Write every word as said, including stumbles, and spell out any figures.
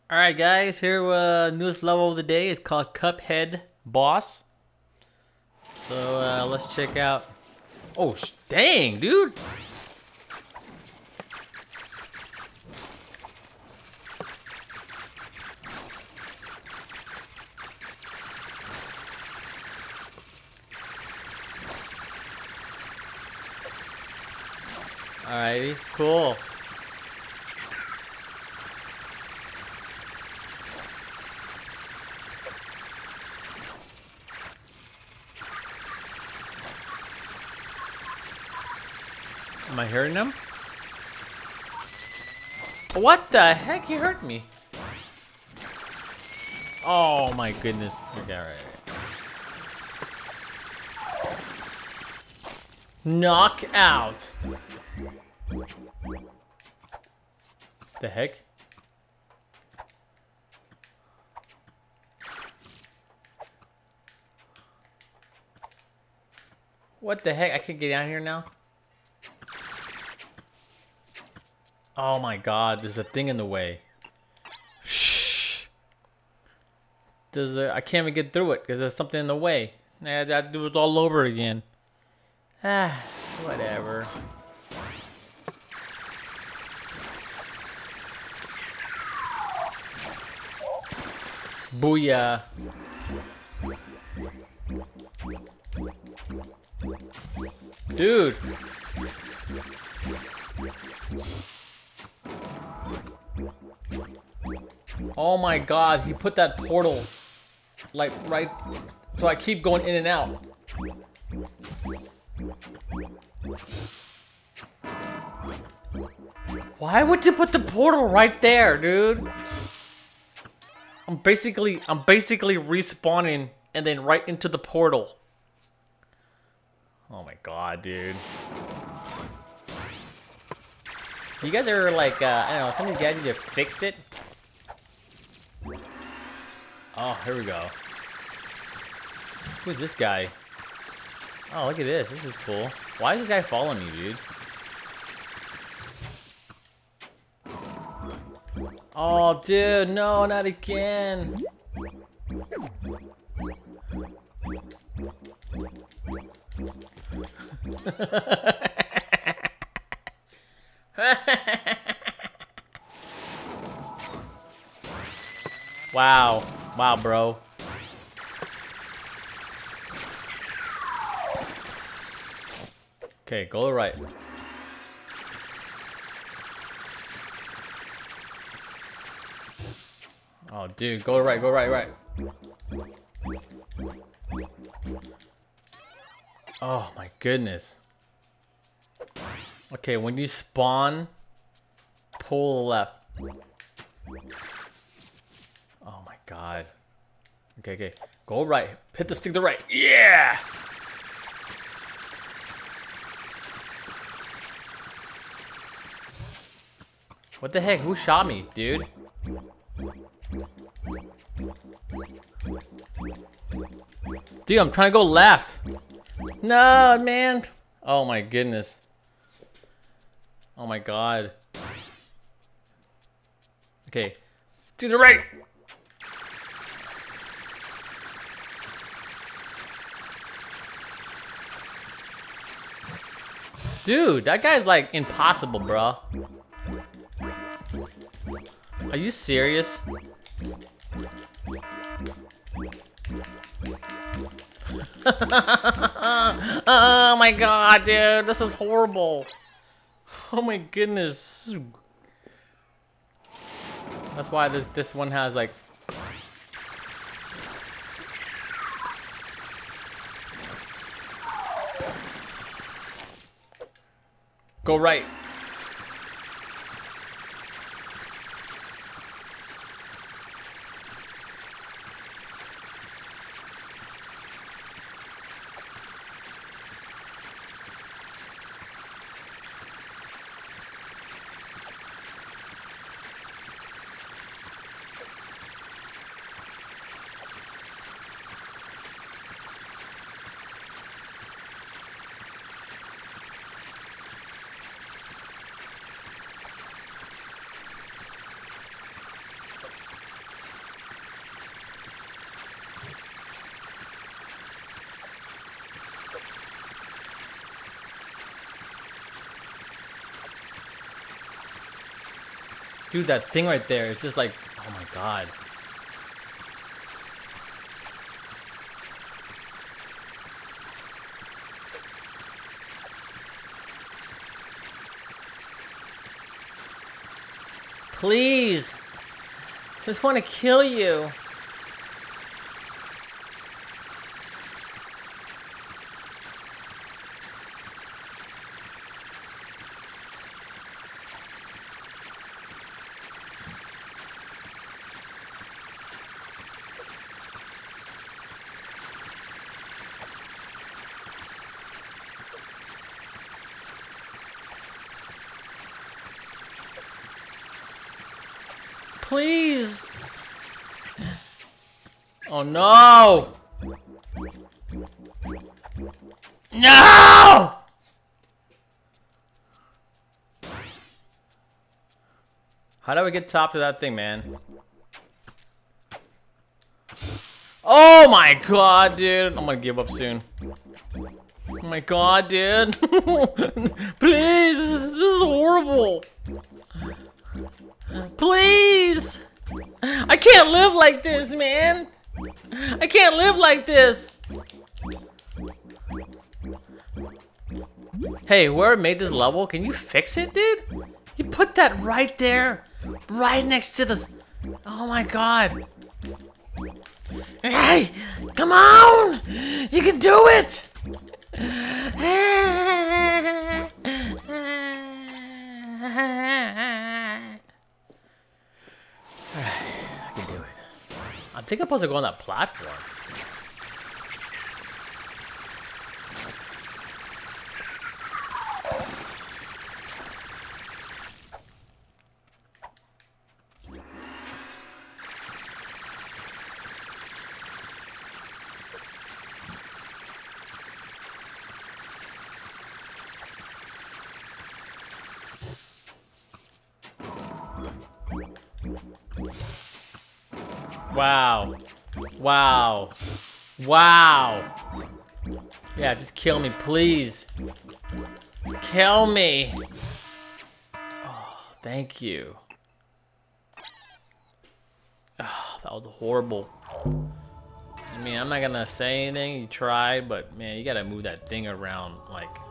Alright guys, here uh newest level of the day is called Cuphead Boss. So uh let's check out. Oh sh dang dude. Alrighty, cool. Am I hearing them? What the heck? He hurt me. Oh my goodness. Okay, alright. Knock out. The heck? What the heck? I can't get down here now? Oh my god, there's a thing in the way. Shh. There's a, I can't even get through it because there's something in the way. Nah, that do it all over again. Ah, whatever. Booyah. Dude. Oh my god, he put that portal like right, so I keep going in and out. Why would you put the portal right there, dude? I'm basically, I'm basically respawning and then right into the portal. Oh my god, dude. You guys are like, uh, I don't know, some of you guys need to fix it. Oh, here we go. Who's this guy? Oh, look at this. This is cool. Why is this guy following me, dude? Oh, dude, no, not again. Wow. Wow, bro. Okay, go to the right. Oh, dude, go to the right, go right, right. Oh my goodness. Okay, when you spawn, pull left. Oh my god. Okay, okay. Go right. Hit the stick to the right. Yeah! What the heck? Who shot me, dude? Dude, I'm trying to go left. No, man. Oh my goodness. Oh my god. Okay. To the right. Dude, that guy's like impossible, bro. Are you serious? Oh my god, dude, this is horrible. Oh my goodness. That's why this this one has like go right. Dude, that thing right there, it's just like, oh my god. Please! I just want to kill you. Please! Oh no! No! How do I get top to that thing, man? Oh my god, dude! I'm gonna give up soon. Oh my god, dude! Please! This is, this is horrible! Please! I can't live like this, man! I can't live like this! Hey, whoever made this level, can you fix it, dude? You put that right there, right next to this. Oh my god. Hey, come on! You can do it! I can do it. I think I'm supposed to go on that platform. Wow. Wow. Wow. Yeah, just kill me, please. Kill me. Oh, thank you. Oh, that was horrible. I mean, I'm not gonna say anything. You tried, but man, you gotta move that thing around like